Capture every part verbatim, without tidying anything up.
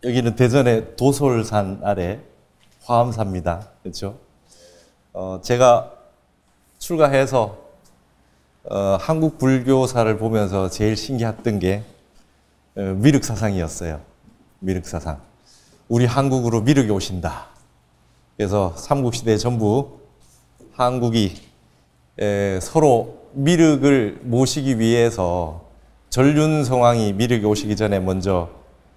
여기는 대전의 도솔산 아래 화암사입니다. 그렇죠? 어, 제가 출가해서 어, 한국 불교사를 보면서 제일 신기했던 게 어, 미륵사상이었어요. 미륵사상. 우리 한국으로 미륵이 오신다. 그래서 삼국시대 전부 한국이 에, 서로 미륵을 모시기 위해서 전륜성왕이 미륵이 오시기 전에 먼저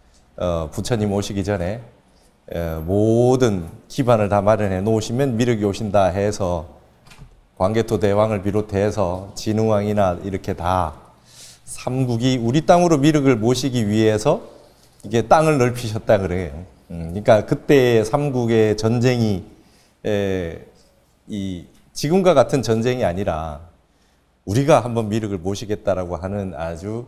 어, 부처님 오시기 전에 에, 모든 기반을 다 마련해 놓으시면 미륵이 오신다 해서 광개토 대왕을 비롯해서 진흥왕이나 이렇게 다 삼국이 우리 땅으로 미륵을 모시기 위해서 이게 땅을 넓히셨다 그래요. 음, 그러니까 그때 삼국의 전쟁이 에, 이 지금과 같은 전쟁이 아니라 우리가 한번 미륵을 모시겠다라고 하는 아주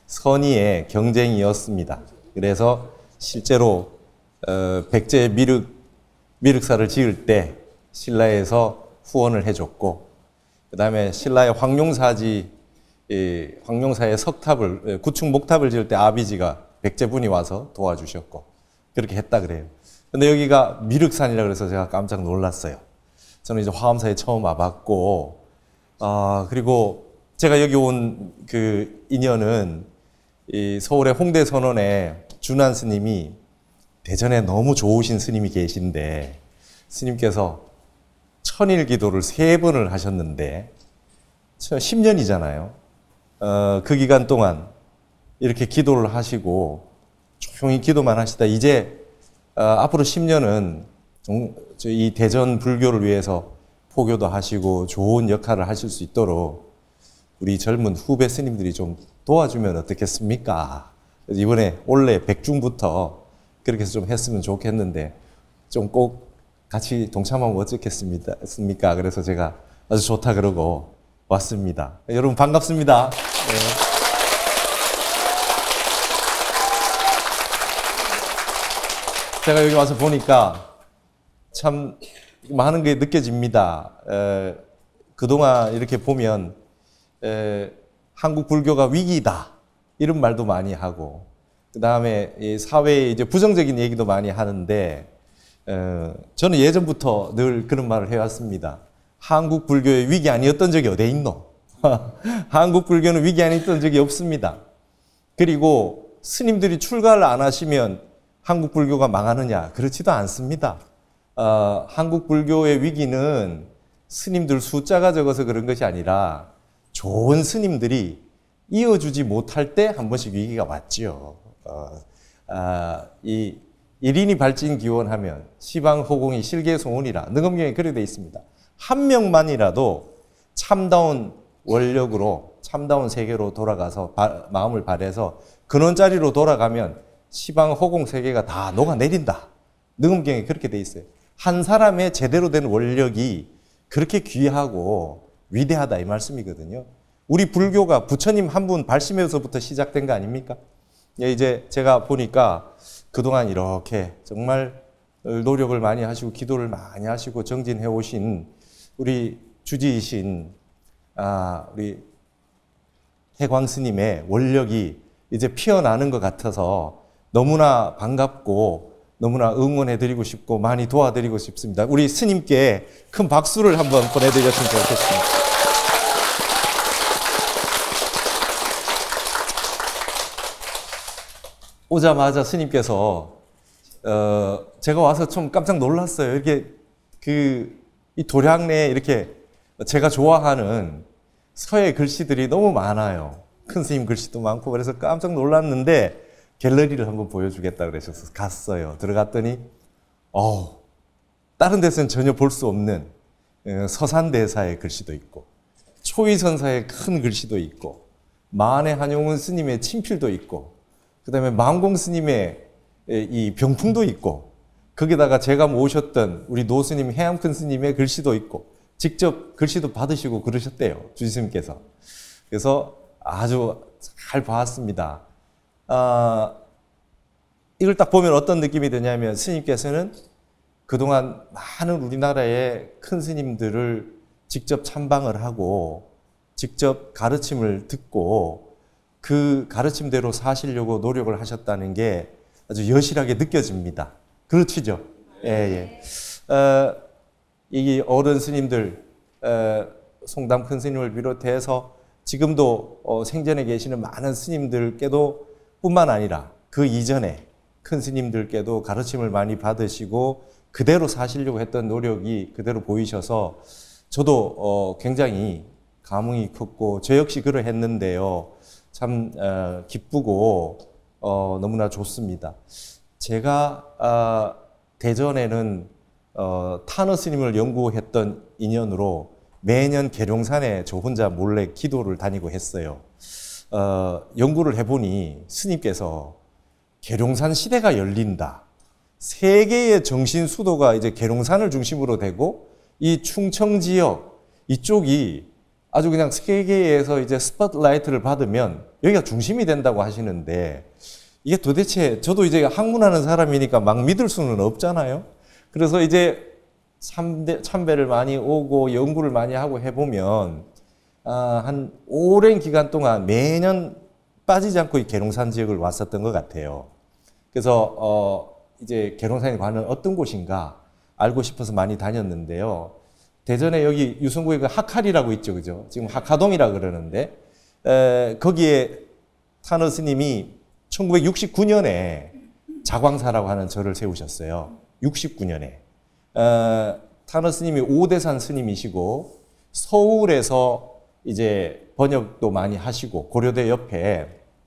선의의 경쟁이었습니다. 그래서 실제로 어, 백제 미륵, 미륵사를 지을 때 신라에서 후원을 해줬고, 그 다음에 신라의 황룡사지, 이 황룡사의 석탑을, 구축 목탑을 지을 때 아비지가 백제분이 와서 도와주셨고, 그렇게 했다 그래요. 근데 여기가 미륵산이라 그래서 제가 깜짝 놀랐어요. 저는 이제 화암사에 처음 와봤고, 아, 그리고 제가 여기 온 그 인연은 이 서울의 홍대 선원에 준한 스님이 대전에 너무 좋으신 스님이 계신데, 스님께서 천일 기도를 세 번을 하셨는데, 십 년이잖아요. 어, 그 기간 동안 이렇게 기도를 하시고, 조용히 기도만 하시다, 이제, 어, 앞으로 십 년은 이 대전 불교를 위해서 포교도 하시고 좋은 역할을 하실 수 있도록 우리 젊은 후배 스님들이 좀 도와주면 어떻겠습니까? 이번에 올해 백중부터 그렇게 해서 좀 했으면 좋겠는데 좀 꼭 같이 동참하면 어떻겠습니까? 그래서 제가 아주 좋다 그러고 왔습니다. 여러분 반갑습니다. 네. 제가 여기 와서 보니까 참 많은 게 느껴집니다. 에, 그동안 이렇게 보면 에, 한국 불교가 위기다 이런 말도 많이 하고, 그 다음에 이 사회에 이제 부정적인 얘기도 많이 하는데, 에, 저는 예전부터 늘 그런 말을 해왔습니다. 한국 불교의 위기 아니었던 적이 어디 있노? 한국 불교는 위기 아니었던 적이 없습니다. 그리고 스님들이 출가를 안 하시면 한국 불교가 망하느냐? 그렇지도 않습니다. 어, 한국 불교의 위기는 스님들 숫자가 적어서 그런 것이 아니라 좋은 스님들이 이어주지 못할 때 한 번씩 위기가 왔죠. 어, 아, 이 일인이 발진 기원하면 시방호공이 실계송원이라 능엄경에 그렇게 되어 있습니다. 한 명만이라도 참다운 원력으로 참다운 세계로 돌아가서 바, 마음을 발해서 근원자리로 돌아가면 시방호공 세계가 다 녹아내린다. 능엄경에 그렇게 되어 있어요. 한 사람의 제대로 된 원력이 그렇게 귀하고 위대하다 이 말씀이거든요. 우리 불교가 부처님 한 분 발심에서부터 시작된 거 아닙니까? 이제 제가 보니까 그동안 이렇게 정말 노력을 많이 하시고 기도를 많이 하시고 정진해 오신 우리 주지이신 아, 우리 해광 스님의 원력이 이제 피어나는 것 같아서 너무나 반갑고 너무나 응원해드리고 싶고 많이 도와드리고 싶습니다. 우리 스님께 큰 박수를 한번 보내드렸으면 좋겠습니다. 오자마자 스님께서 어, 제가 와서 좀 깜짝 놀랐어요. 이렇게 그 이 도량 내에 이렇게 제가 좋아하는 서예 글씨들이 너무 많아요. 큰 스님 글씨도 많고 그래서 깜짝 놀랐는데 갤러리를 한번 보여주겠다 그러셔서 갔어요. 들어갔더니 어우, 다른 데서는 전혀 볼 수 없는 서산대사의 글씨도 있고 초이선사의 큰 글씨도 있고 만해 한용운 스님의 친필도 있고 그 다음에 만공 스님의 이 병풍도 있고 거기다가 제가 모셨던 우리 노스님 해암큰 스님의 글씨도 있고 직접 글씨도 받으시고 그러셨대요. 주지스님께서. 그래서 아주 잘 봤습니다. 아, 이걸 딱 보면 어떤 느낌이 드냐면 스님께서는 그동안 많은 우리나라의 큰 스님들을 직접 참방을 하고 직접 가르침을 듣고 그 가르침대로 사시려고 노력을 하셨다는 게 아주 여실하게 느껴집니다. 그렇죠? 예, 예. 어, 이 어른 스님들, 어, 송담 큰 스님을 비롯해서 지금도 어, 생전에 계시는 많은 스님들께도 뿐만 아니라 그 이전에 큰 스님들께도 가르침을 많이 받으시고 그대로 사시려고 했던 노력이 그대로 보이셔서 저도 어, 굉장히 감흥이 컸고 저 역시 그러했는데요. 참 어, 기쁘고 어, 너무나 좋습니다. 제가 어, 대전에는 어, 타너 스님을 연구했던 인연으로 매년 계룡산에 저 혼자 몰래 기도를 다니고 했어요. 어, 연구를 해보니 스님께서 계룡산 시대가 열린다. 세계의 정신 수도가 이제 계룡산을 중심으로 되고 이 충청 지역 이쪽이 아주 그냥 세계에서 이제 스포트라이트를 받으면 여기가 중심이 된다고 하시는데 이게 도대체 저도 이제 학문하는 사람이니까 막 믿을 수는 없잖아요. 그래서 이제 참배, 참배를 많이 오고 연구를 많이 하고 해보면 아, 한 오랜 기간 동안 매년 빠지지 않고 이 계룡산 지역을 왔었던 것 같아요. 그래서 어, 이제 계룡산에 관한 어떤 곳인가 알고 싶어서 많이 다녔는데요. 대전에 여기 유성구에 그 하칼이라고 있죠, 그죠? 지금 하카동이라 그러는데 에, 거기에 타너 스님이 천구백육십구 년에 자광사라고 하는 절을 세우셨어요. 육십구 년에. 어, 타너 스님이 오대산 스님이시고 서울에서 이제 번역도 많이 하시고 고려대 옆에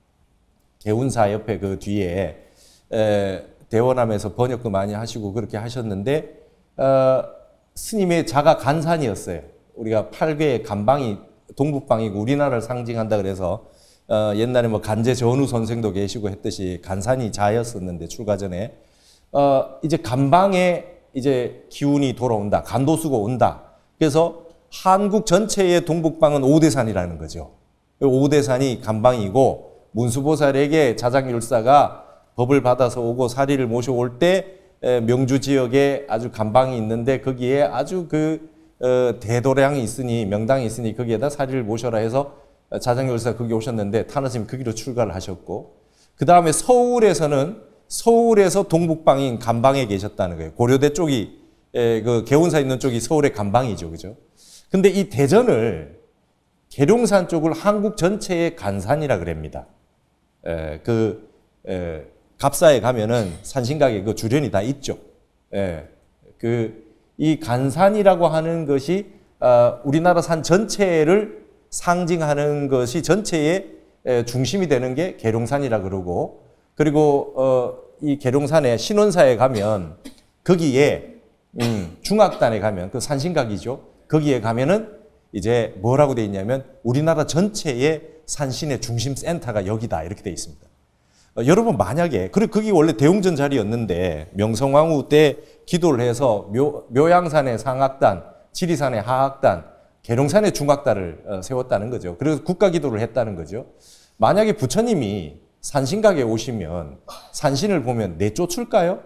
개운사 옆에 그 뒤에 에, 대원암에서 번역도 많이 하시고 그렇게 하셨는데 어, 스님의 자가 간산이었어요. 우리가 팔괘의 간방이 동북방이고 우리나라를 상징한다 그래서 어, 옛날에 뭐 간제 전우 선생도 계시고 했듯이 간산이 자였었는데 출가 전에 어, 이제 간방에 이제 기운이 돌아온다. 간도수가 온다. 그래서 한국 전체의 동북방은 오대산이라는 거죠. 오대산이 간방이고 문수보살에게 자장율사가 법을 받아서 오고 사리를 모셔올 때 명주 지역에 아주 간방이 있는데 거기에 아주 그 어, 대도량이 있으니 명당이 있으니 거기에다 사리를 모셔라 해서 자장율사 거기 오셨는데 타너 스님 거기로 출가를 하셨고 그 다음에 서울에서는 서울에서 동북방인 간방에 계셨다는 거예요. 고려대 쪽이 에, 그 개운사 있는 쪽이 서울의 간방이죠, 그죠? 근데 이 대전을 계룡산 쪽을 한국 전체의 간산이라 그럽니다. 에, 그 에, 갑사에 가면은 산신각에 그 주련이 다 있죠. 예, 그 이 간산이라고 하는 것이 어, 우리나라 산 전체를 상징하는 것이 전체의 에, 중심이 되는 게 계룡산이라 그러고 그리고 어, 이 계룡산에 신원사에 가면 거기에 음, 중악단에 가면 그 산신각이죠. 거기에 가면은 이제 뭐라고 돼 있냐면 우리나라 전체의 산신의 중심 센터가 여기다 이렇게 돼 있습니다. 어, 여러분 만약에 그리고 거기 원래 대웅전 자리였는데 명성황후 때 기도를 해서 묘, 묘양산의 상악단, 지리산의 하악단, 계룡산의 중악단을 어, 세웠다는 거죠. 그래서 국가 기도를 했다는 거죠. 만약에 부처님이 산신각에 오시면 산신을 보면 내쫓을까요?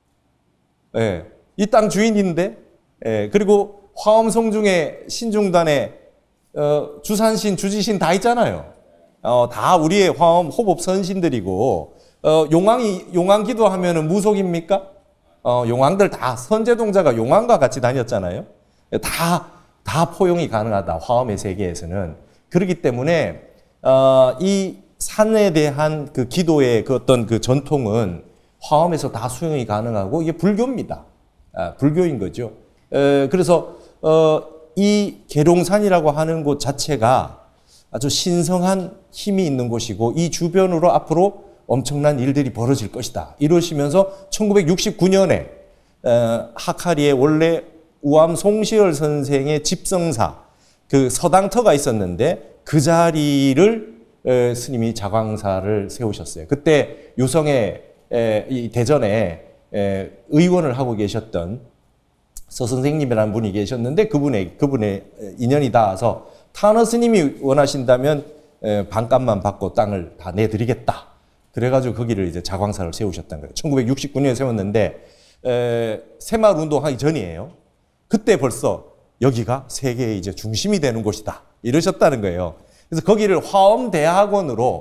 예, 이 땅 주인인데 예, 그리고 화엄성 중에 신중단에 어, 주산신, 주지신 다 있잖아요. 어, 다 우리의 화엄 호법 선신들이고 어, 용왕이 용왕 기도하면은 무속입니까? 어, 용왕들 다 선제동자가 용왕과 같이 다녔잖아요. 다, 다 포용이 가능하다. 화엄의 세계에서는. 그렇기 때문에 어, 이 산에 대한 그 기도의 그 어떤 그 전통은 화엄에서 다 수용이 가능하고 이게 불교입니다. 아, 불교인 거죠. 에, 그래서 어, 이 계룡산이라고 하는 곳 자체가 아주 신성한 힘이 있는 곳이고 이 주변으로 앞으로 엄청난 일들이 벌어질 것이다. 이러시면서 천구백육십구 년에 어, 하카리에 원래 우암 송시열 선생의 집성사 그 서당터가 있었는데 그 자리를 에, 스님이 자광사를 세우셨어요. 그때 유성의 에, 이 대전에 에, 의원을 하고 계셨던 서 선생님이라는 분이 계셨는데 그분의 그분의 인연이 닿아서 타너 스님이 원하신다면 에, 반값만 받고 땅을 다 내드리겠다. 그래가지고 거기를 이제 자광사를 세우셨던 거예요. 천구백육십구 년에 세웠는데 에, 새마을 운동하기 전이에요. 그때 벌써 여기가 세계의 이제 중심이 되는 곳이다. 이러셨다는 거예요. 그래서 거기를 화엄대학원으로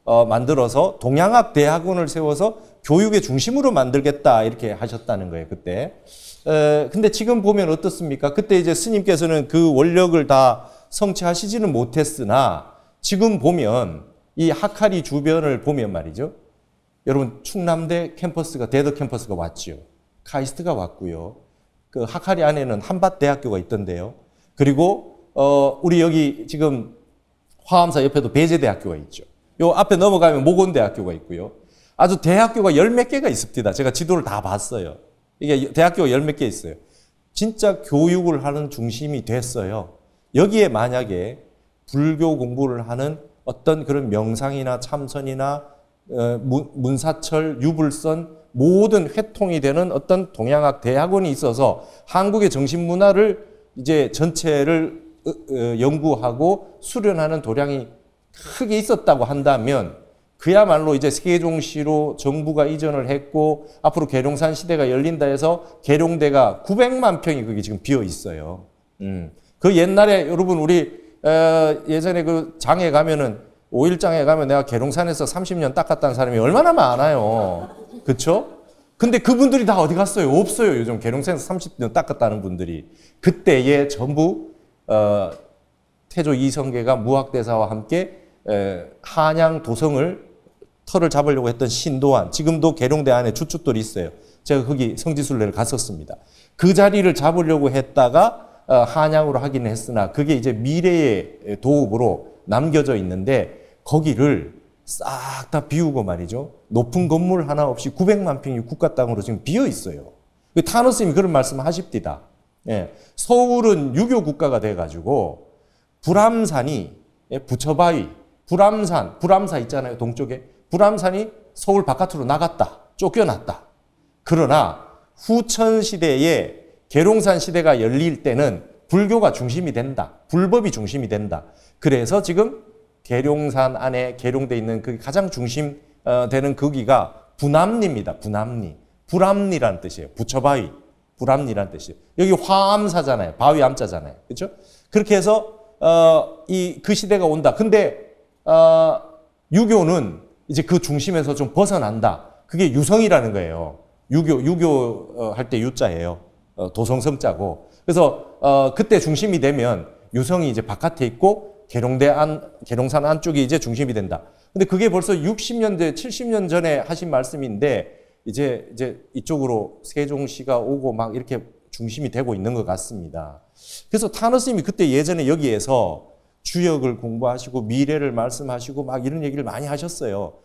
어, 만들어서 동양학 대학원을 세워서 교육의 중심으로 만들겠다 이렇게 하셨다는 거예요, 그때. 에, 근데 지금 보면 어떻습니까? 그때 이제 스님께서는 그 원력을 다 성취하시지는 못했으나 지금 보면 이 하카리 주변을 보면 말이죠. 여러분 충남대 캠퍼스가 대덕 캠퍼스가 왔죠. 카이스트가 왔고요. 그 하카리 안에는 한밭대학교가 있던데요. 그리고 어, 우리 여기 지금 화암사 옆에도 배재대학교가 있죠. 요 앞에 넘어가면 모건대학교가 있고요. 아주 대학교가 열 몇 개가 있습니다. 제가 지도를 다 봤어요. 이게 대학교가 열 몇 개 있어요. 진짜 교육을 하는 중심이 됐어요. 여기에 만약에 불교 공부를 하는 어떤 그런 명상이나 참선이나 어, 문사철, 유불선 모든 회통이 되는 어떤 동양학 대학원이 있어서 한국의 정신문화를 이제 전체를 어, 어, 연구하고 수련하는 도량이 크게 있었다고 한다면 그야말로 이제 세종시로 정부가 이전을 했고 앞으로 계룡산 시대가 열린다 해서 계룡대가 구백만 평이 거기 지금 비어 있어요. 음. 그 옛날에 여러분 우리 어, 예전에 그 장에 가면은 오일장에 가면 내가 계룡산에서 삼십 년 닦았다는 사람이 얼마나 많아요. 그렇죠? 근데 그분들이 다 어디 갔어요? 없어요. 요즘 계룡산에서 삼십 년 닦았다는 분들이. 그때에 전부 어, 태조 이성계가 무학대사와 함께 에, 한양 도성을 터를 잡으려고 했던 신도안, 지금도 계룡대 안에 주축들이 있어요. 제가 거기 성지순례를 갔었습니다. 그 자리를 잡으려고 했다가 어, 한양으로 하기는 했으나 그게 이제 미래의 도읍으로 남겨져 있는데 거기를 싹 다 비우고 말이죠. 높은 건물 하나 없이 구백만 평이 국가 땅으로 지금 비어 있어요. 타너 스님이 그런 말씀을 하십니다. 예, 서울은 유교 국가가 돼가지고 불암산이 예, 부처바위, 불암산, 불암사 있잖아요. 동쪽에. 불암산이 서울 바깥으로 나갔다. 쫓겨났다. 그러나 후천 시대에 계룡산 시대가 열릴 때는 불교가 중심이 된다. 불법이 중심이 된다. 그래서 지금 계룡산 안에 계룡돼 있는 그 가장 중심 되는 거기가 부남리입니다. 부남리. 불암리라는 뜻이에요. 부처바위. 불암리라는 뜻이에요. 여기 화암사잖아요. 바위 암자잖아요. 그렇죠? 그렇게 해서 어, 이 그 시대가 온다. 근데 어, 유교는 이제 그 중심에서 좀 벗어난다. 그게 유성이라는 거예요. 유교 유교 할 때 유자예요. 어, 도성성자고. 그래서 어, 그때 중심이 되면 유성이 이제 바깥에 있고 계룡대 안 계룡산 안쪽이 이제 중심이 된다. 근데 그게 벌써 육십 년대, 칠십 년 전에 하신 말씀인데 이제 이제 이쪽으로 세종시가 오고 막 이렇게 중심이 되고 있는 것 같습니다. 그래서 타너 스님이 그때 예전에 여기에서 주역을 공부하시고 미래를 말씀하시고 막 이런 얘기를 많이 하셨어요.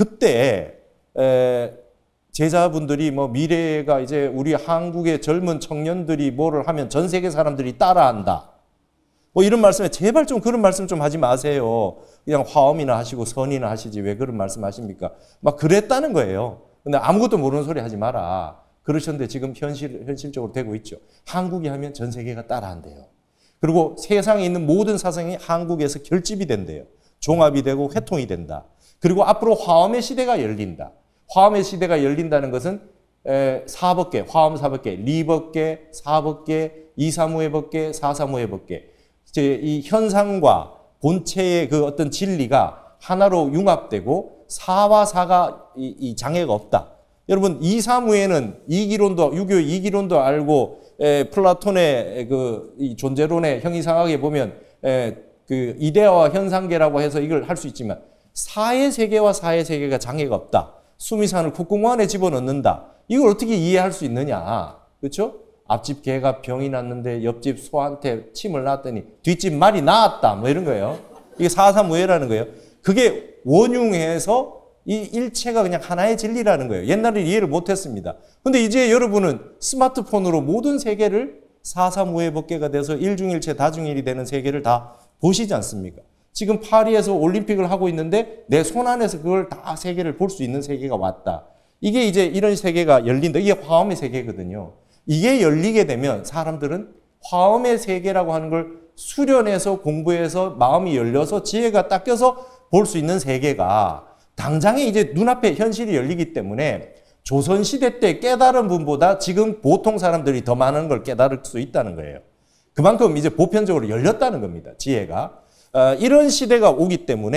그때 에, 제자분들이 뭐 미래가 이제 우리 한국의 젊은 청년들이 뭐를 하면 전 세계 사람들이 따라한다. 뭐 이런 말씀에 제발 좀 그런 말씀 좀 하지 마세요. 그냥 화엄이나 하시고 선이나 하시지 왜 그런 말씀 하십니까? 막 그랬다는 거예요. 근데 아무것도 모르는 소리 하지 마라. 그러셨는데 지금 현실, 현실적으로 되고 있죠. 한국이 하면 전 세계가 따라한대요. 그리고 세상에 있는 모든 사상이 한국에서 결집이 된대요. 종합이 되고 회통이 된다. 그리고 앞으로 화엄의 시대가 열린다. 화엄의 시대가 열린다는 것은 에, 사법계, 화엄 사법계, 리법계, 사법계, 이사무의 법계, 사사무의 법계. 이제 이 현상과 본체의 그 어떤 진리가 하나로 융합되고 사와 사가 이, 이 장애가 없다. 여러분 이사무에는 이기론도 유교 이기론도 알고 에, 플라톤의 그 이 존재론의 형이상학에 보면 에, 그 이데아와 현상계라고 해서 이걸 할 수 있지만 사의 세계와 사의 세계가 장애가 없다. 수미산을 콧구멍 안에 집어넣는다. 이걸 어떻게 이해할 수 있느냐. 그렇죠? 앞집 개가 병이 났는데 옆집 소한테 침을 놨더니 뒷집 말이 나았다. 뭐 이런 거예요. 이게 사사무예라는 거예요. 그게 원융해서 이 일체가 그냥 하나의 진리라는 거예요. 옛날에 이해를 못했습니다. 근데 이제 여러분은 스마트폰으로 모든 세계를 사사무예 법계가 돼서 일중일체 다중일이 되는 세계를 다 보시지 않습니까? 지금 파리에서 올림픽을 하고 있는데 내 손 안에서 그걸 다 세계를 볼 수 있는 세계가 왔다. 이게 이제 이런 세계가 열린다. 이게 화엄의 세계거든요. 이게 열리게 되면 사람들은 화엄의 세계라고 하는 걸 수련해서 공부해서 마음이 열려서 지혜가 닦여서 볼 수 있는 세계가 당장에 이제 눈앞에 현실이 열리기 때문에 조선시대 때 깨달은 분보다 지금 보통 사람들이 더 많은 걸 깨달을 수 있다는 거예요. 그만큼 이제 보편적으로 열렸다는 겁니다. 지혜가. 어, 이런 시대가 오기 때문에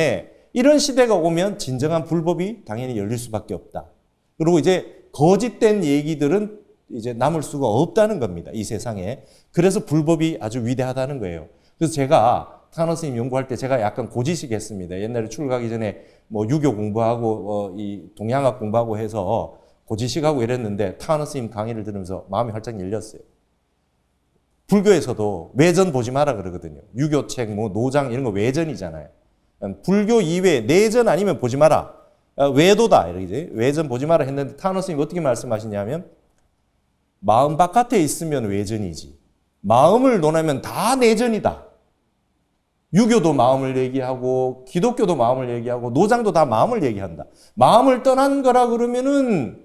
이런 시대가 오면 진정한 불법이 당연히 열릴 수밖에 없다. 그리고 이제 거짓된 얘기들은 이제 남을 수가 없다는 겁니다. 이 세상에. 그래서 불법이 아주 위대하다는 거예요. 그래서 제가 타너 스님 연구할 때 제가 약간 고지식 했습니다. 옛날에 출가하기 전에 뭐 유교 공부하고 어, 이 동양학 공부하고 해서 고지식하고 이랬는데 타너 스님 강의를 들으면서 마음이 활짝 열렸어요. 불교에서도 외전 보지 마라 그러거든요. 유교책, 뭐 노장 이런 거 외전이잖아요. 불교 이외에 내전 아니면 보지 마라. 외도다 이러지. 외전 보지 마라 했는데 타너 스님이 어떻게 말씀하시냐면 마음 바깥에 있으면 외전이지. 마음을 논하면 다 내전이다. 유교도 마음을 얘기하고 기독교도 마음을 얘기하고 노장도 다 마음을 얘기한다. 마음을 떠난 거라 그러면은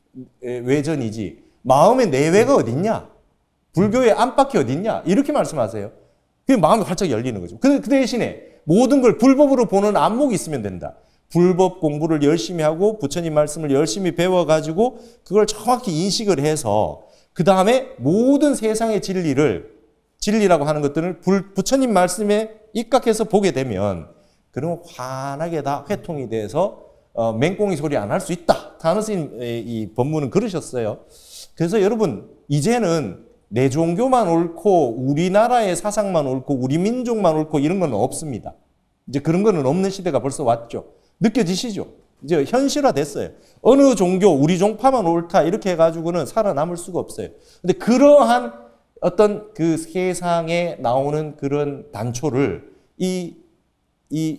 외전이지. 마음의 내외가 어딨냐? 불교의 안팎이 어딨냐? 이렇게 말씀하세요. 그게 마음이 활짝 열리는 거죠. 그 대신에 모든 걸 불법으로 보는 안목이 있으면 된다. 불법 공부를 열심히 하고 부처님 말씀을 열심히 배워가지고 그걸 정확히 인식을 해서 그 다음에 모든 세상의 진리를 진리라고 하는 것들을 부처님 말씀에 입각해서 보게 되면 그러면 환하게 다 회통이 돼서 어, 맹꽁이 소리 안 할 수 있다. 타너 스님의 이 법문은 그러셨어요. 그래서 여러분 이제는 내 종교만 옳고 우리나라의 사상만 옳고 우리 민족만 옳고 이런 건 없습니다. 이제 그런 거는 없는 시대가 벌써 왔죠. 느껴지시죠? 이제 현실화됐어요. 어느 종교 우리 종파만 옳다 이렇게 해가지고는 살아남을 수가 없어요. 근데 그러한 어떤 그 세상에 나오는 그런 단초를 이, 이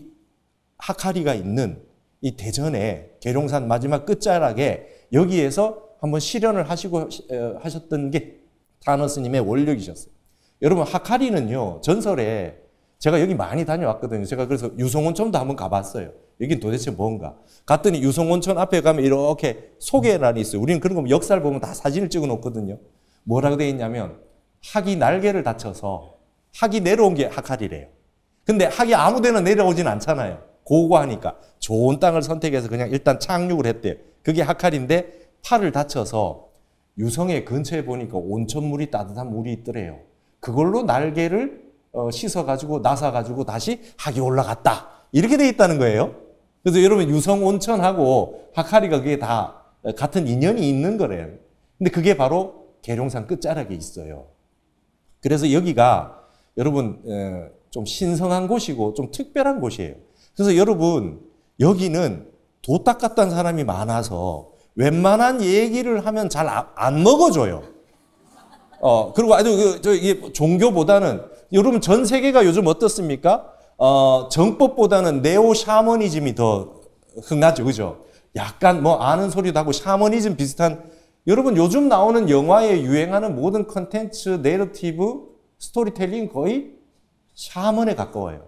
하카리가 있는 이 대전의 계룡산 마지막 끝자락에 여기에서 한번 실현을 하시고 하셨던 게 타너 스님의 원력이셨어요. 여러분 하카리는요 전설에 제가 여기 많이 다녀왔거든요. 제가 그래서 유성온천도 한번 가봤어요. 여긴 도대체 뭔가. 갔더니 유성온천 앞에 가면 이렇게 소개란이 있어요. 우리는 그런 거 역사를 보면 다 사진을 찍어 놓거든요. 뭐라고 되어 있냐면 학이 날개를 다쳐서 학이 내려온 게 하카리래요. 근데 학이 아무 데나 내려오진 않잖아요. 고고하니까. 좋은 땅을 선택해서 그냥 일단 착륙을 했대요. 그게 하카리인데 팔을 다쳐서 유성의 근처에 보니까 온천물이 따뜻한 물이 있더래요. 그걸로 날개를 어, 씻어가지고 나사가지고 다시 학이 올라갔다. 이렇게 돼 있다는 거예요. 그래서 여러분 유성 온천하고 하카리가 그게 다 같은 인연이 있는 거래요. 근데 그게 바로 계룡산 끝자락에 있어요. 그래서 여기가 여러분 좀 신성한 곳이고 좀 특별한 곳이에요. 그래서 여러분 여기는 도딱 같다는 사람이 많아서 웬만한 얘기를 하면 잘 안 먹어줘요. 어 그리고 아주 그, 저 이게 종교보다는 여러분 전 세계가 요즘 어떻습니까? 어 정법보다는 네오 샤머니즘이 더 흥하죠, 그죠? 약간 뭐 아는 소리도 하고 샤머니즘 비슷한. 여러분 요즘 나오는 영화에 유행하는 모든 컨텐츠, 내러티브, 스토리텔링 거의 샤먼에 가까워요.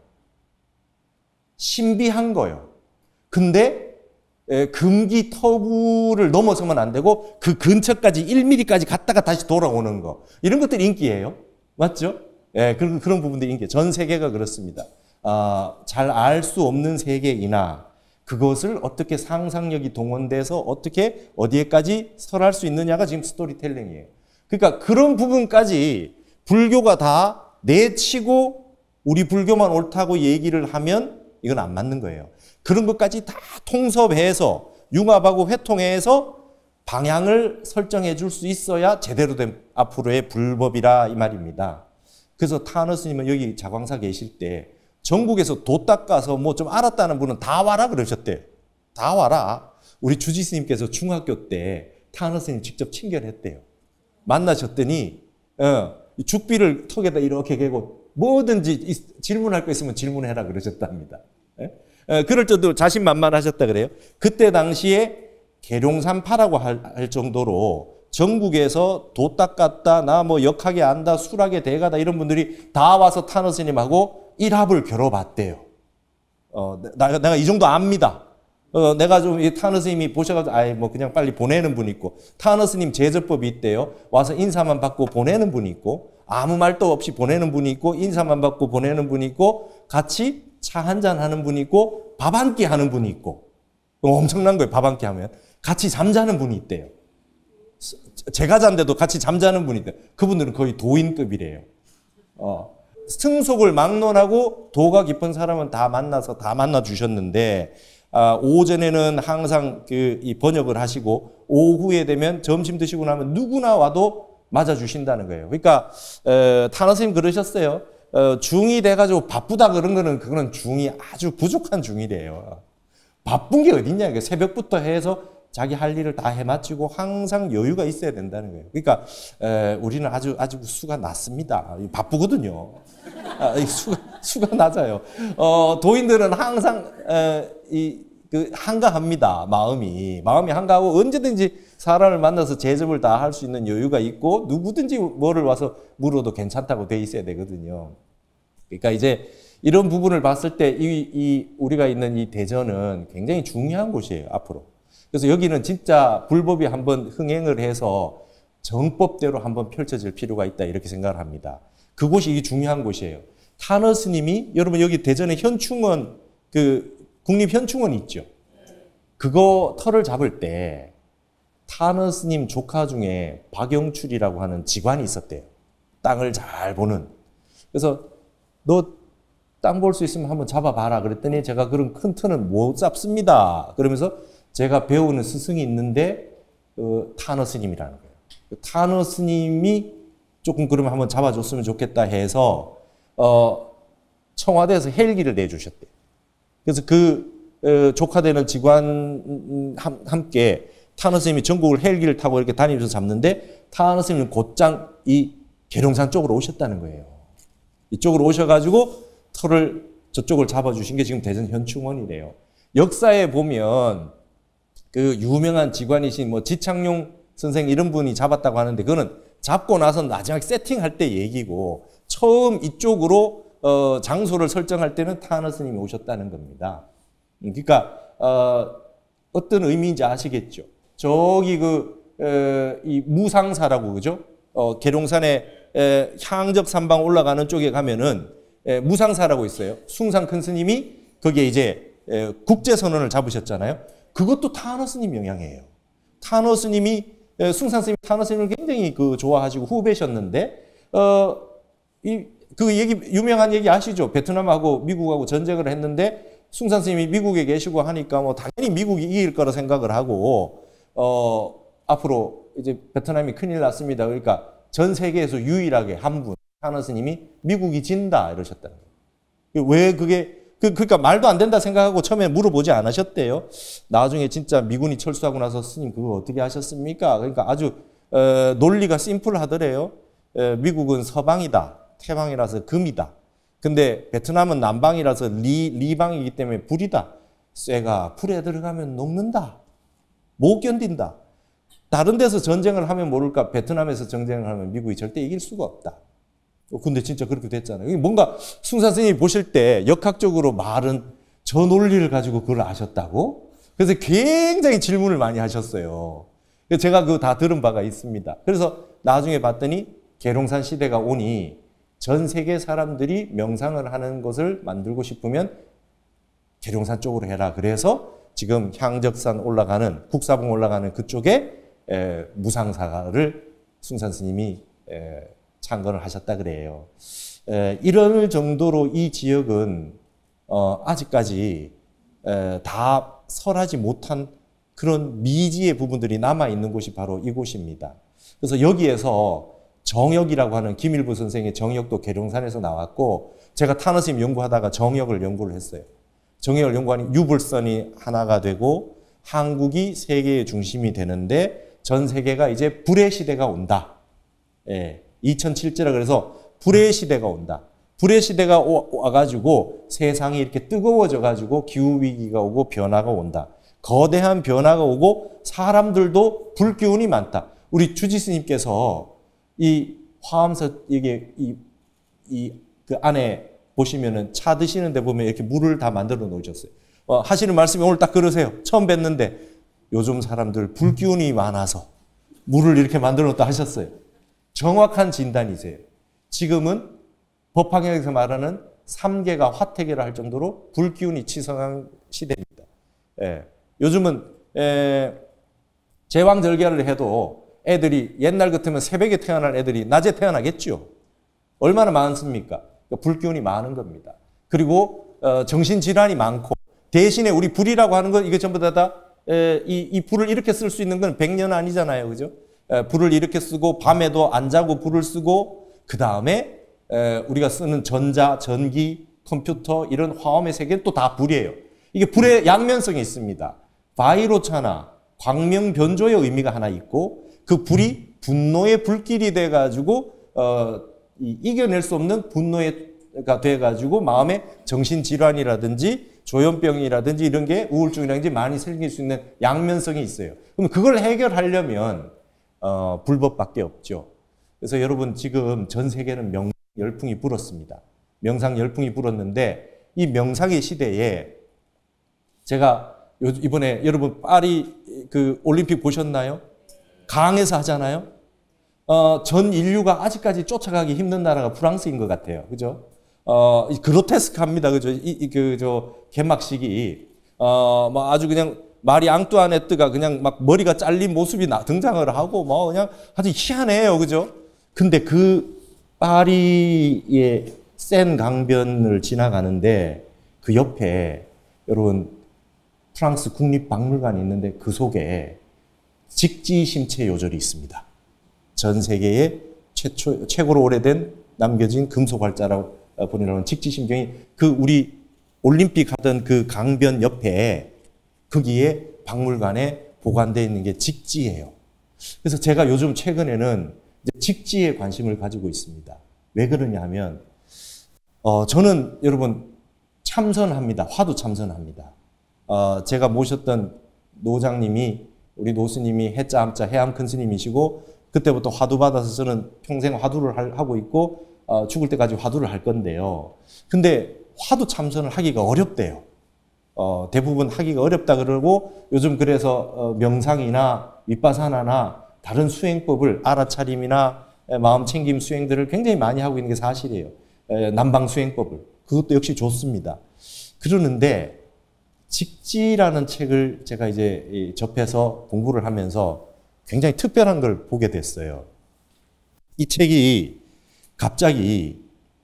신비한 거예요. 근데 에, 금기 터부를 넘어서면 안 되고 그 근처까지 일 밀리미터까지 갔다가 다시 돌아오는 거. 이런 것들이 인기예요. 맞죠? 예, 그런, 그런 부분들이 인기예요. 전 세계가 그렇습니다. 아, 잘 알 수 없는 세계이나 그것을 어떻게 상상력이 동원돼서 어떻게 어디에까지 설할 수 있느냐가 지금 스토리텔링이에요. 그러니까 그런 부분까지 불교가 다 내치고 우리 불교만 옳다고 얘기를 하면 이건 안 맞는 거예요. 그런 것까지 다 통섭해서 융합하고 회통해서 방향을 설정해 줄 수 있어야 제대로 된 앞으로의 불법이라 이 말입니다. 그래서 타너 스님은 여기 자광사 계실 때 전국에서 도 닦아서 뭐 좀 알았다는 분은 다 와라 그러셨대요. 다 와라. 우리 주지 스님께서 중학교 때 타너 스님 직접 친견했대요. 만나셨더니 어, 죽비를 턱에다 이렇게 개고 뭐든지 질문할 거 있으면 질문해라 그러셨답니다. 예? 어, 그럴 정도로 자신만만하셨다 그래요. 그때 당시에 계룡산파라고 할, 할 정도로 전국에서 도 닦았다, 나 뭐 역하게 안다, 술하게 대가다 이런 분들이 다 와서 타너 스님하고 일합을 겨뤄봤대요. 어, 나, 내가 이 정도 압니다. 어, 내가 좀 이 타너 스님이 보셔가지고 아이 뭐 그냥 빨리 보내는 분이 있고 타너 스님 제저법이 있대요. 와서 인사만 받고 보내는 분이 있고 아무 말도 없이 보내는 분이 있고 인사만 받고 보내는 분이 있고 같이 차 한잔 하는 분이 있고 밥 한 끼 하는 분이 있고 엄청난 거예요. 밥 한 끼 하면 같이 잠자는 분이 있대요. 제가 잔데도 같이 잠자는 분이 있대요. 그분들은 거의 도인급이래요. 어. 승속을 막론하고 도가 깊은 사람은 다 만나서 다 만나 주셨는데 아, 오전에는 항상 그 이 번역을 하시고 오후에 되면 점심 드시고 나면 누구나 와도 맞아 주신다는 거예요. 그러니까 에, 타너 스님 그러셨어요. 어, 중이 돼가지고 바쁘다 그런 거는 그거는 중이 아주 부족한 중이래요. 바쁜 게 어딨냐. 새벽부터 해서 자기 할 일을 다 해마치고 항상 여유가 있어야 된다는 거예요. 그러니까 에, 우리는 아주 아주 수가 낮습니다. 바쁘거든요. 아, 수가, 수가 낮아요. 어, 도인들은 항상 에, 이, 그 한가합니다. 마음이 마음이 한가하고 언제든지 사람을 만나서 제접을 다 할 수 있는 여유가 있고 누구든지 뭐를 와서 물어도 괜찮다고 돼 있어야 되거든요. 그러니까 이제 이런 부분을 봤을 때 이, 이 우리가 있는 이 대전은 굉장히 중요한 곳이에요. 앞으로. 그래서 여기는 진짜 불법이 한번 흥행을 해서 정법대로 한번 펼쳐질 필요가 있다 이렇게 생각을 합니다. 그곳이 이게 중요한 곳이에요. 타너 스님이 여러분 여기 대전에 현충원 그 국립현충원 있죠. 그거 터를 잡을 때 타너 스님 조카 중에 박영출이라고 하는 직관이 있었대요. 땅을 잘 보는. 그래서 너 땅 볼 수 있으면 한번 잡아봐라. 그랬더니 제가 그런 큰 터는 못 잡습니다. 그러면서 제가 배우는 스승이 있는데 어, 타너 스님이라는 거예요. 타너 스님이 조금 그러면 한번 잡아줬으면 좋겠다 해서 어, 청와대에서 헬기를 내주셨대요. 그래서 그 어, 조카되는 직관 함, 함께 타너 스님이 전국을 헬기를 타고 이렇게 다니면서 잡는데 타너 스님은 곧장 이 계룡산 쪽으로 오셨다는 거예요. 이쪽으로 오셔가지고 터를 저쪽을 잡아주신 게 지금 대전 현충원이래요. 역사에 보면 그 유명한 직관이신 뭐 지창용 선생 이런 분이 잡았다고 하는데 그거는 잡고 나서 마지막 세팅할 때 얘기고 처음 이쪽으로 어, 장소를 설정할 때는 타너 스님이 오셨다는 겁니다. 그러니까 어, 어떤 의미인지 아시겠죠? 저기 그 이 무상사라고 그죠? 어, 계룡산에 에, 향적산방 올라가는 쪽에 가면은 에, 무상사라고 있어요. 숭상 큰 스님이 거기에 이제 에, 국제선언을 잡으셨잖아요. 그것도 타너 스님 영향이에요. 타너 스님이 에, 숭상 스님이 타너 스님을 굉장히 그 좋아하시고 후배셨는데 어, 이, 그 얘기 유명한 얘기 아시죠? 베트남하고 미국하고 전쟁을 했는데 숭상 스님이 미국에 계시고 하니까 뭐 당연히 미국이 이길 거라 생각을 하고 어, 앞으로 이제 베트남이 큰일 났습니다. 그러니까 전 세계에서 유일하게 한 분, 타너 스님이 미국이 진다 이러셨다는 거예요. 왜 그게, 그, 그러니까 말도 안 된다 생각하고 처음에 물어보지 않으셨대요. 나중에 진짜 미군이 철수하고 나서 스님 그거 어떻게 하셨습니까? 그러니까 아주, 어, 논리가 심플하더래요. 어, 미국은 서방이다. 태방이라서 금이다. 근데 베트남은 남방이라서 리, 리방이기 때문에 불이다. 쇠가 불에 들어가면 녹는다. 못 견딘다. 다른 데서 전쟁을 하면 모를까 베트남에서 전쟁을 하면 미국이 절대 이길 수가 없다. 근데 진짜 그렇게 됐잖아요. 뭔가 숭산 스님이 보실 때 역학적으로 말은 저 논리를 가지고 그걸 아셨다고? 그래서 굉장히 질문을 많이 하셨어요. 제가 그거 다 들은 바가 있습니다. 그래서 나중에 봤더니 계룡산 시대가 오니 전 세계 사람들이 명상을 하는 것을 만들고 싶으면 계룡산 쪽으로 해라. 그래서 지금 향적산 올라가는 국사봉 올라가는 그쪽에 에, 무상사를 숭산 스님이 에, 창건을 하셨다 그래요. 에, 이럴 정도로 이 지역은 어, 아직까지 에, 다 설하지 못한 그런 미지의 부분들이 남아 있는 곳이 바로 이곳입니다. 그래서 여기에서 정역이라고 하는 김일부 선생의 정역도 계룡산에서 나왔고 제가 타너 스님 연구하다가 정역을 연구를 했어요. 정역을 연구하니 유불선이 하나가 되고 한국이 세계의 중심이 되는데 전 세계가 이제 불의 시대가 온다. 예, 이천칠제라 그래서 불의 시대가 온다. 불의 시대가 와가지고 세상이 이렇게 뜨거워져가지고 기후위기가 오고 변화가 온다. 거대한 변화가 오고 사람들도 불기운이 많다. 우리 주지스님께서 이 화엄서 이게 이, 이 그 안에 보시면은 차 드시는데 보면 이렇게 물을 다 만들어 놓으셨어요. 어, 하시는 말씀이 오늘 딱 그러세요. 처음 뵀는데 요즘 사람들 불기운이 많아서 물을 이렇게 만들어 놓다 하셨어요. 정확한 진단이세요. 지금은 법화경에서 말하는 삼계가 화태계라 할 정도로 불기운이 치성한 시대입니다. 예. 요즘은 에, 제왕절개를 해도 애들이 옛날 같으면 새벽에 태어난 애들이 낮에 태어나겠죠. 얼마나 많습니까? 그러니까 불기운이 많은 겁니다. 그리고 어, 정신질환이 많고 대신에 우리 불이라고 하는 건 이게 전부 다, 다 에, 이, 이 불을 이렇게 쓸 수 있는 건 백년 아니잖아요. 그죠? 에, 불을 이렇게 쓰고 밤에도 안 자고 불을 쓰고 그 다음에 우리가 쓰는 전자, 전기, 컴퓨터 이런 화엄의 세계는 또 다 불이에요. 이게 불의 양면성이 있습니다. 바이로차나 광명 변조의 의미가 하나 있고 그 불이 분노의 불길이 돼가지고 어, 이, 이겨낼 수 없는 분노가 돼가지고 마음에 정신질환이라든지 조현병이라든지 이런 게 우울증이라든지 많이 생길 수 있는 양면성이 있어요. 그럼 그걸 해결하려면 어, 불법밖에 없죠. 그래서 여러분 지금 전 세계는 명상 열풍이 불었습니다. 명상 열풍이 불었는데 이 명상의 시대에 제가 이번에 여러분 파리 그 올림픽 보셨나요? 강에서 하잖아요. 어, 전 인류가 아직까지 쫓아가기 힘든 나라가 프랑스인 것 같아요. 그죠? 어, 그로테스크합니다. 그죠? 이, 이 그, 저, 개막식이, 어, 뭐 아주 그냥 마리 앙뚜아네트가 그냥 막 머리가 잘린 모습이 나, 등장을 하고 뭐 그냥 아주 희한해요. 그죠? 근데 그 파리의 센 강변을 지나가는데 그 옆에 여러분 프랑스 국립박물관이 있는데 그 속에 직지심체 요절이 있습니다. 전 세계의 최초, 최고로 오래된 남겨진 금속 활자라고 보내는 직지심경이 그 우리 올림픽 하던 그 강변 옆에 거기에 박물관에 보관되어 있는 게 직지예요. 그래서 제가 요즘 최근에는 이제 직지에 관심을 가지고 있습니다. 왜 그러냐 하면 어, 저는 여러분 참선합니다. 화두 참선합니다. 어, 제가 모셨던 노장님이 우리 노스님이 해자 암자 해암 큰 스님이시고 그때부터 화두 받아서 저는 평생 화두를 할, 하고 있고 어, 죽을 때까지 화두를 할 건데요. 근데 화두 참선을 하기가 어렵대요. 어, 대부분 하기가 어렵다 그러고 요즘 그래서 어, 명상이나 윗바사나나 다른 수행법을 알아차림이나 마음 챙김 수행들을 굉장히 많이 하고 있는 게 사실이에요. 에, 남방 수행법을. 그것도 역시 좋습니다. 그러는데 직지라는 책을 제가 이제 접해서 공부를 하면서 굉장히 특별한 걸 보게 됐어요. 이 책이 갑자기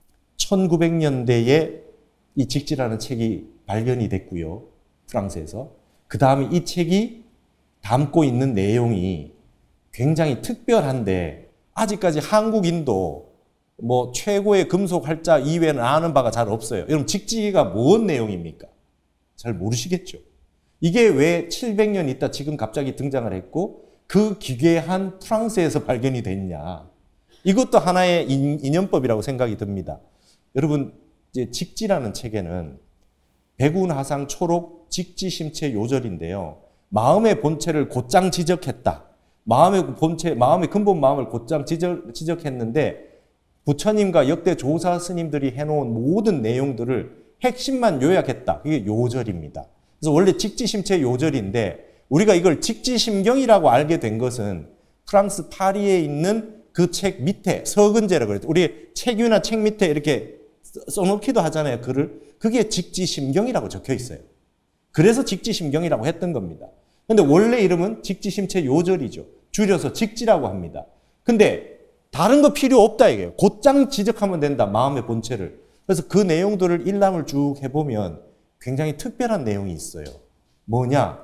천구백 년대에 이 직지라는 책이 발견이 됐고요. 프랑스에서. 그 다음에 이 책이 담고 있는 내용이 굉장히 특별한데 아직까지 한국인도 뭐 최고의 금속 활자 이외에는 아는 바가 잘 없어요. 여러분 직지가 뭔 내용입니까? 잘 모르시겠죠. 이게 왜 칠백 년 있다 지금 갑자기 등장을 했고 그 기괴한 프랑스에서 발견이 됐냐. 이것도 하나의 인연법이라고 생각이 듭니다. 여러분 이제 직지라는 책에는 백운하상 초록 직지심체 요절인데요. 마음의 본체를 곧장 지적했다. 마음의 본체, 마음의 근본 마음을 곧장 지적, 지적했는데 부처님과 역대 조사 스님들이 해놓은 모든 내용들을 핵심만 요약했다. 그게 요절입니다. 그래서 원래 직지심체 요절인데 우리가 이걸 직지심경이라고 알게 된 것은 프랑스 파리에 있는 그 책 밑에 서근제라고 그랬죠. 우리 책 위나 책 밑에 이렇게 써놓기도 하잖아요. 글을. 그게 직지심경이라고 적혀 있어요. 그래서 직지심경이라고 했던 겁니다. 근데 원래 이름은 직지심체 요절이죠. 줄여서 직지라고 합니다. 근데 다른 거 필요 없다 이게요. 곧장 지적하면 된다. 마음의 본체를. 그래서 그 내용들을 일람을 쭉 해보면 굉장히 특별한 내용이 있어요. 뭐냐?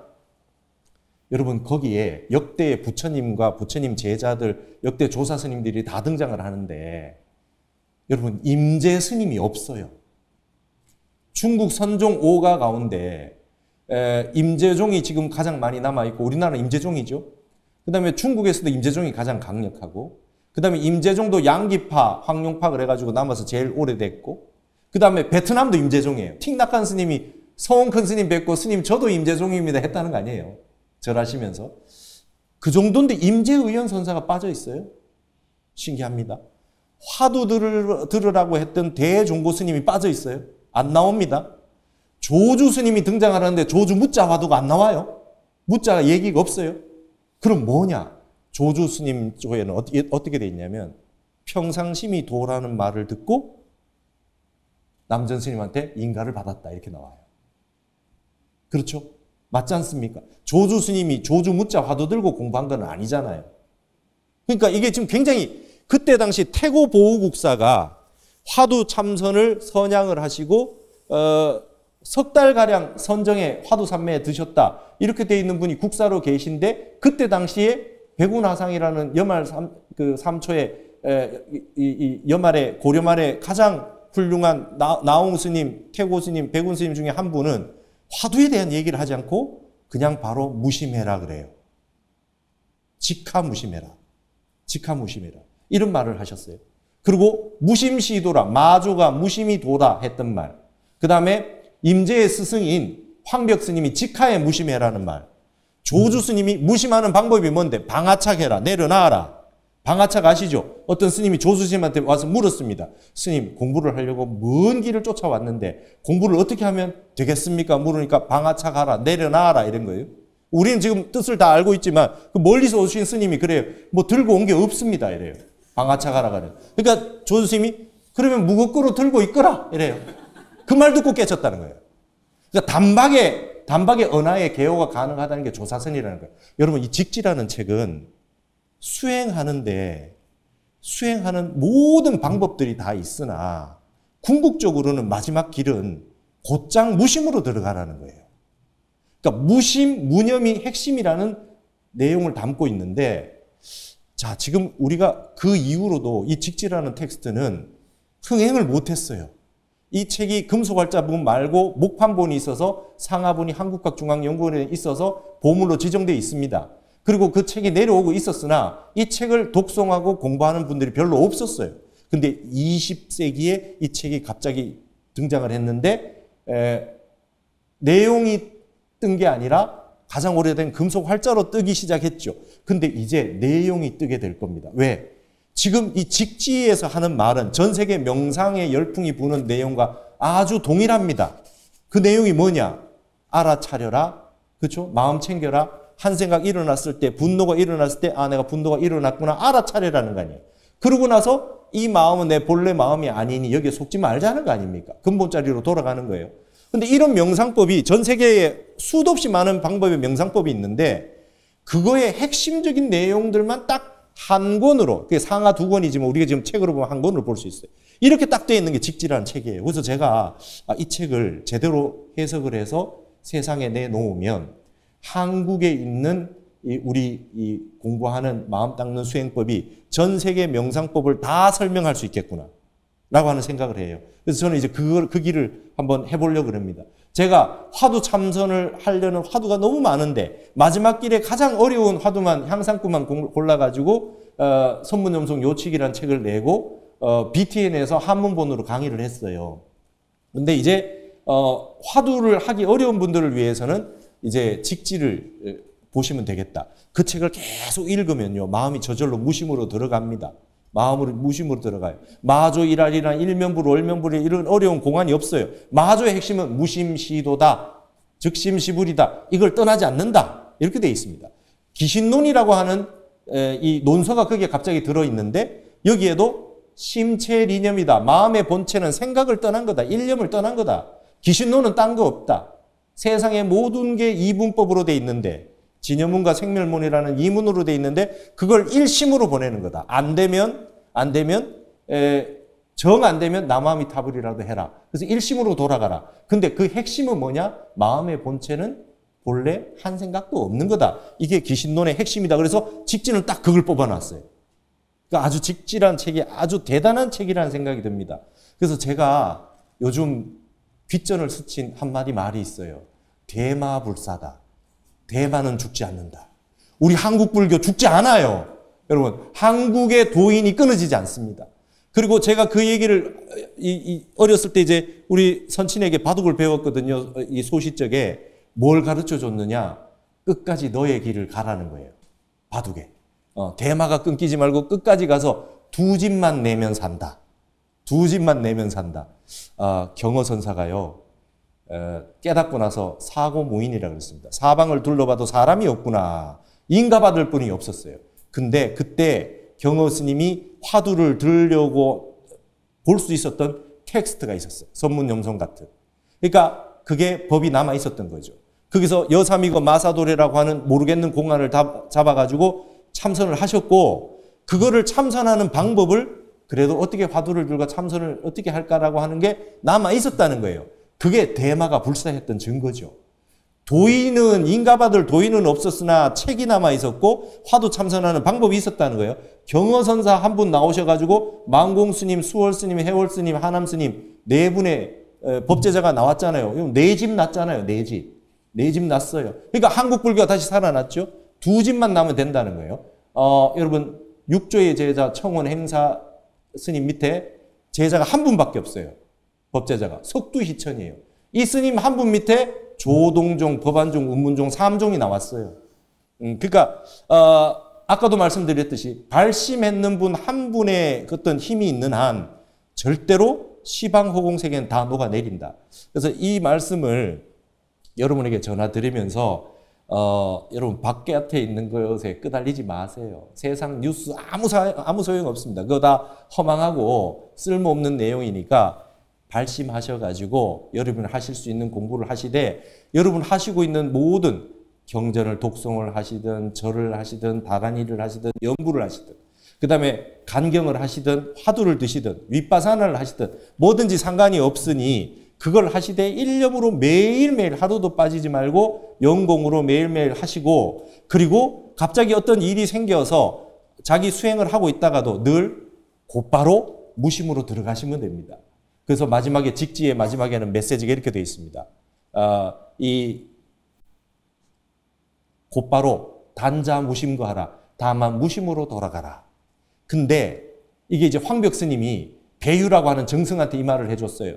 여러분 거기에 역대 부처님과 부처님 제자들, 역대 조사 스님들이 다 등장을 하는데 여러분 임재 스님이 없어요. 중국 선종 오가 가운데 에, 임재종이 지금 가장 많이 남아있고 우리나라는 임재종이죠. 그 다음에 중국에서도 임재종이 가장 강력하고 그 다음에 임재종도 양기파, 황룡파 그래가지고 남아서 제일 오래됐고 그 다음에 베트남도 임재종이에요. 틱낙한 스님이 서원 큰 스님 뵙고 스님 저도 임재종입니다 했다는 거 아니에요. 절하시면서. 그 정도인데 임재의연 선사가 빠져 있어요. 신기합니다. 화두 들으, 들으라고 했던 대종고 스님이 빠져 있어요. 안 나옵니다. 조주 스님이 등장하는데 조주 무자 화두가 안 나와요. 무자가 얘기가 없어요. 그럼 뭐냐? 조주 스님 쪽에는 어떻게, 어떻게 돼 있냐면 평상심이 도라는 말을 듣고 남전 스님한테 인가를 받았다 이렇게 나와요. 그렇죠? 맞지 않습니까? 조주 스님이 조주 무자 화두 들고 공부한 건 아니잖아요. 그러니까 이게 지금 굉장히 그때 당시 태고 보우국사가 화두 참선을 선양을 하시고 어, 석 달가량 선정에 화두 삼매에 드셨다. 이렇게 돼 있는 분이 국사로 계신데 그때 당시에 백운하상이라는 여말 삼, 그 삼초의 에, 이, 이 여말의 고려말의 가장 훌륭한 나, 나홍 스님, 태고 스님, 백운 스님 중에 한 분은 화두에 대한 얘기를 하지 않고 그냥 바로 무심해라 그래요. 직하무심해라. 직하무심해라. 이런 말을 하셨어요. 그리고 무심시도라. 마조가 무심히 도다 했던 말. 그 다음에 임재의 스승인 황벽 스님이 직하에 무심해라는 말. 조주 스님이 무심하는 방법이 뭔데? 방아착해라. 내려놔라. 방아착 아시죠? 어떤 스님이 조수 스님한테 와서 물었습니다. 스님, 공부를 하려고 먼 길을 쫓아왔는데 공부를 어떻게 하면 되겠습니까? 물으니까 방아착하라. 내려놔라. 이런 거예요. 우리는 지금 뜻을 다 알고 있지만 그 멀리서 오신 스님이 그래요. 뭐 들고 온 게 없습니다. 이래요. 방아착하라 그래요. 그러니까 조수 스님이 그러면 무겁고로 들고 있거라. 이래요. 그 말 듣고 깨쳤다는 거예요. 그러니까 단박에, 단박에 언하의 개요가 가능하다는 게 조사선이라는 거예요. 여러분, 이 직지라는 책은 수행하는데, 수행하는 모든 방법들이 다 있으나, 궁극적으로는 마지막 길은 곧장 무심으로 들어가라는 거예요. 그러니까 무심, 무념이 핵심이라는 내용을 담고 있는데, 자, 지금 우리가 그 이후로도 이 직지라는 텍스트는 흥행을 못했어요. 이 책이 금속활자본 말고 목판본이 있어서 상하본이 한국과학중앙연구원에 있어서 보물로 지정되어 있습니다. 그리고 그 책이 내려오고 있었으나 이 책을 독송하고 공부하는 분들이 별로 없었어요. 근데 이십 세기에 이 책이 갑자기 등장을 했는데 에, 내용이 뜬 게 아니라 가장 오래된 금속활자로 뜨기 시작했죠. 근데 이제 내용이 뜨게 될 겁니다. 왜? 지금 이 직지에서 하는 말은 전 세계 명상의 열풍이 부는 내용과 아주 동일합니다. 그 내용이 뭐냐? 알아차려라. 그렇죠? 마음 챙겨라. 한 생각 일어났을 때, 분노가 일어났을 때, 아, 내가 분노가 일어났구나. 알아차려라는 거 아니에요. 그러고 나서 이 마음은 내 본래 마음이 아니니 여기에 속지 말자는 거 아닙니까? 근본자리로 돌아가는 거예요. 근데 이런 명상법이 전 세계에 수도 없이 많은 방법의 명상법이 있는데 그거의 핵심적인 내용들만 딱 한 권으로, 그게 상하 두 권이지만 우리가 지금 책으로 보면 한 권으로 볼 수 있어요. 이렇게 딱 되어 있는 게 직지라는 책이에요. 그래서 제가 이 책을 제대로 해석을 해서 세상에 내놓으면 한국에 있는 이 우리 이 공부하는 마음 닦는 수행법이 전 세계 명상법을 다 설명할 수 있겠구나 라고 하는 생각을 해요. 그래서 저는 이제 그걸, 그 길을 한번 해보려고 합니다. 제가 화두 참선을 하려는 화두가 너무 많은데 마지막 길에 가장 어려운 화두만 향상구만 골라가지고 어, 선문염송 요칙이라는 책을 내고 어, 비티엔에서 한문본으로 강의를 했어요. 근데 이제 어, 화두를 하기 어려운 분들을 위해서는 이제 직지를 보시면 되겠다. 그 책을 계속 읽으면요 마음이 저절로 무심으로 들어갑니다. 마음으로 무심으로 들어가요. 마조 일할이나 일면불, 월면불 이런 어려운 공안이 없어요. 마조의 핵심은 무심시도다. 즉심시불이다. 이걸 떠나지 않는다. 이렇게 되어 있습니다. 기신론이라고 하는 이 논서가 거기에 갑자기 들어있는데 여기에도 심체리념이다. 마음의 본체는 생각을 떠난 거다. 일념을 떠난 거다. 기신론은 딴 거 없다. 세상의 모든 게 이분법으로 되어 있는데 진여문과 생멸문이라는 이문으로 돼 있는데 그걸 일심으로 보내는 거다. 안 되면 안 되면 정 안 되면 나 마음이 타버리라도 해라. 그래서 일심으로 돌아가라. 근데 그 핵심은 뭐냐? 마음의 본체는 본래 한 생각도 없는 거다. 이게 기신론의 핵심이다. 그래서 직지는 딱 그걸 뽑아놨어요. 그러니까 아주 직지란 책이 아주 대단한 책이라는 생각이 듭니다. 그래서 제가 요즘 귓전을 스친 한마디 말이 있어요. 대마불사다. 대만은 죽지 않는다. 우리 한국 불교 죽지 않아요. 여러분, 한국의 도인이 끊어지지 않습니다. 그리고 제가 그 얘기를 이, 이 어렸을 때 이제 우리 선친에게 바둑을 배웠거든요. 이 소시적에 뭘 가르쳐 줬느냐? 끝까지 너의 길을 가라는 거예요. 바둑에. 어, 대마가 끊기지 말고 끝까지 가서 두 집만 내면 산다. 두 집만 내면 산다. 아, 경어선사가요. 깨닫고 나서 사고무인이라고 그랬습니다. 사방을 둘러봐도 사람이 없구나. 인가받을 분이 없었어요. 근데 그때 경어 스님이 화두를 들으려고 볼 수 있었던 텍스트가 있었어요. 선문염송 같은. 그러니까 그게 법이 남아 있었던 거죠. 거기서 여삼이거 마사도래라고 하는 모르겠는 공안을 잡아가지고 참선을 하셨고 그거를 참선하는 방법을 그래도 어떻게 화두를 들고 참선을 어떻게 할까라고 하는 게 남아 있었다는 거예요. 그게 대마가 불사했던 증거죠. 도인은, 인가받을 도인은 없었으나 책이 남아 있었고 화두 참선하는 방법이 있었다는 거예요. 경허선사 한 분 나오셔가지고 망공스님, 수월스님, 해월스님, 하남스님 네 분의 법제자가 나왔잖아요. 네 집 났잖아요. 네 집. 네 집 났어요. 그러니까 한국 불교가 다시 살아났죠. 두 집만 나면 된다는 거예요. 어, 여러분 육조의 제자 청원 행사 스님 밑에 제자가 한 분밖에 없어요. 법제자가. 석두희천이에요. 이 스님 한 분 밑에 조동종, 법안종, 은문종, 삼종이 나왔어요. 음, 그러니까 어, 아까도 말씀드렸듯이 발심했는 분 한 분의 어떤 힘이 있는 한 절대로 시방호공세계는 다 녹아내린다. 그래서 이 말씀을 여러분에게 전화드리면서 어, 여러분 바깥에 있는 것에 끄달리지 마세요. 세상 뉴스 아무, 사, 아무 소용 없습니다. 그거 다 허망하고 쓸모없는 내용이니까 발심하셔가지고 여러분 하실 수 있는 공부를 하시되 여러분 하시고 있는 모든 경전을 독송을 하시든 절을 하시든 다간이를 하시든 연부를 하시든 그 다음에 간경을 하시든 화두를 드시든 윗바산을 하시든 뭐든지 상관이 없으니 그걸 하시되 일념으로 매일매일 하루도 빠지지 말고 영공으로 매일매일 하시고 그리고 갑자기 어떤 일이 생겨서 자기 수행을 하고 있다가도 늘 곧바로 무심으로 들어가시면 됩니다. 그래서 마지막에 직지의 마지막에는 메시지가 이렇게 되어 있습니다. 어, 이 곧바로 단자 무심거하라. 다만 무심으로 돌아가라. 근데 이게 이제 황벽 스님이 배유라고 하는 정승한테 이 말을 해줬어요.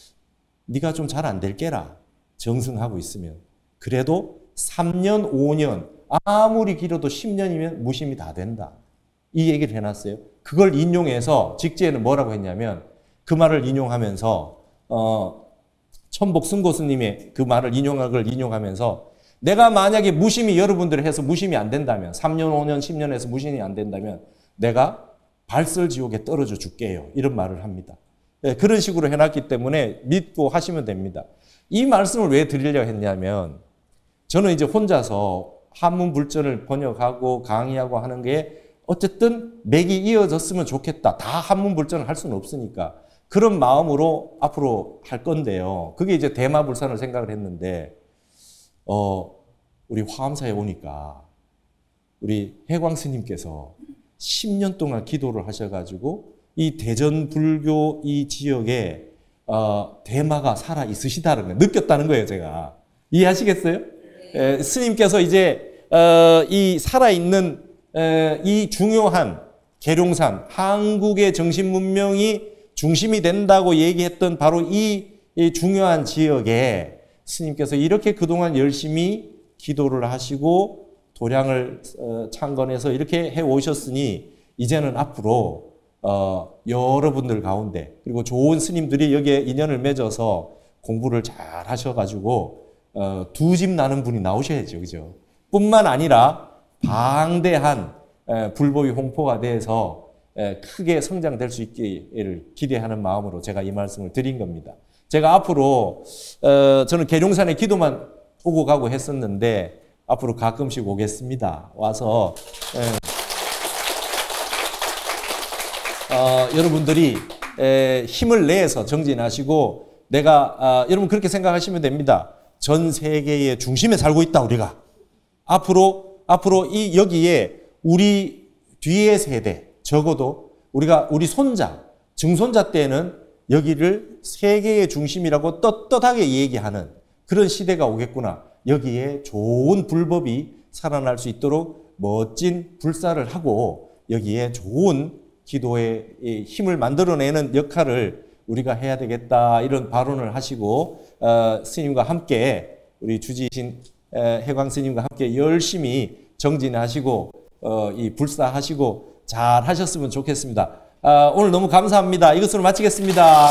네가 좀 잘 안 될 게라. 정승하고 있으면. 그래도 삼 년, 오 년, 아무리 길어도 십 년이면 무심이 다 된다. 이 얘기를 해놨어요. 그걸 인용해서 직지에는 뭐라고 했냐면 그 말을 인용하면서 어, 천복 승고스님의 그 말을 인용한 걸 인용하면서 내가 만약에 무심히 여러분들 해서 무심이 안 된다면 삼 년, 오 년, 십 년 해서 무심이 안 된다면 내가 발설지옥에 떨어져 줄게요. 이런 말을 합니다. 네, 그런 식으로 해놨기 때문에 믿고 하시면 됩니다. 이 말씀을 왜 드리려고 했냐면 저는 이제 혼자서 한문불전을 번역하고 강의하고 하는 게 어쨌든 맥이 이어졌으면 좋겠다. 다 한문불전을 할 수는 없으니까. 그런 마음으로 앞으로 할 건데요. 그게 이제 대마불산을 생각을 했는데, 어, 우리 화엄사에 오니까 우리 해광 스님께서 십 년 동안 기도를 하셔가지고 이 대전 불교 이 지역에 어, 대마가 살아 있으시다는 걸 느꼈다는 거예요, 제가. 이해하시겠어요? 에, 스님께서 이제 어, 이 살아있는 에, 이 중요한 계룡산, 한국의 정신 문명이 중심이 된다고 얘기했던 바로 이, 이 중요한 지역에 스님께서 이렇게 그동안 열심히 기도를 하시고 도량을 어, 창건해서 이렇게 해 오셨으니 이제는 앞으로 어, 여러분들 가운데 그리고 좋은 스님들이 여기에 인연을 맺어서 공부를 잘 하셔가지고 어, 두 집 나는 분이 나오셔야죠, 그죠? 뿐만 아니라 방대한 에, 불법이 홍포가 돼서 에, 크게 성장될 수 있기를 기대하는 마음으로 제가 이 말씀을 드린 겁니다. 제가 앞으로 어, 저는 계룡산에 기도만 오고 가고 했었는데 앞으로 가끔씩 오겠습니다. 와서 에, 어, 여러분들이 에, 힘을 내서 정진하시고 내가 아, 여러분 그렇게 생각하시면 됩니다. 전 세계의 중심에 살고 있다 우리가. 앞으로 앞으로 이 여기에 우리 뒤의 세대 적어도 우리가 우리 손자 증손자 때는 여기를 세계의 중심이라고 떳떳하게 얘기하는 그런 시대가 오겠구나. 여기에 좋은 불법이 살아날 수 있도록 멋진 불사를 하고 여기에 좋은 기도의 힘을 만들어내는 역할을 우리가 해야 되겠다 이런 발언을 하시고 어, 스님과 함께 우리 주지신 해광 스님과 함께 열심히 정진하시고 어, 이 불사하시고 잘 하셨으면 좋겠습니다. 아, 오늘 너무 감사합니다. 이것으로 마치겠습니다.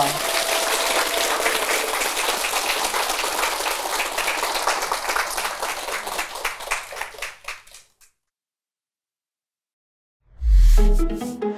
Thank you.